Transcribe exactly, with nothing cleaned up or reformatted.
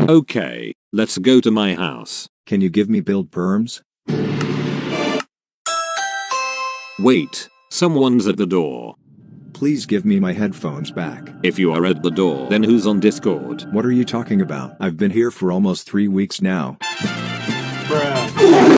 Okay, let's go to my house. Can you give me build perms? Wait, someone's at the door. Please give me my headphones back. If you are at the door, then who's on Discord? What are you talking about? I've been here for almost three weeks now. Bruh.